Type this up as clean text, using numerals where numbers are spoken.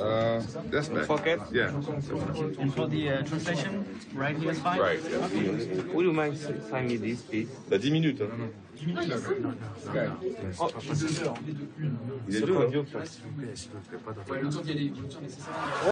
That's better. Pocket? Yeah. And for the translation, right here is fine? Right. Yeah. Would you mind sign me this, please? T'as 10 minutes. Hein. Oh, Il est deux. Hein. S'il vous plaît, pas d'attendre.